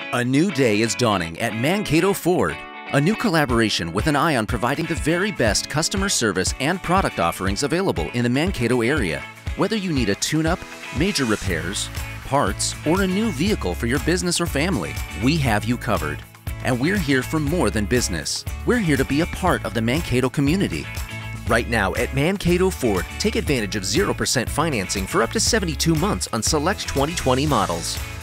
A new day is dawning at Mankato Ford. A new collaboration with an eye on providing the very best customer service and product offerings available in the Mankato area. Whether you need a tune-up, major repairs, parts, or a new vehicle for your business or family, we have you covered. And we're here for more than business. We're here to be a part of the Mankato community. Right now at Mankato Ford, take advantage of 0% financing for up to 72 months on select 2020 models.